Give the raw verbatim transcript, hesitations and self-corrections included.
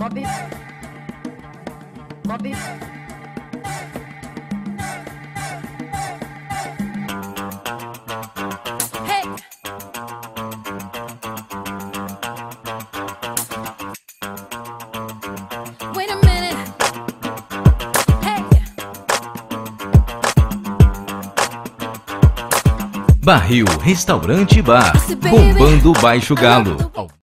Bob. Bob. Hey. Wait a minute. Hey. Barril Restaurante e Bar, bombando Baixo Galo.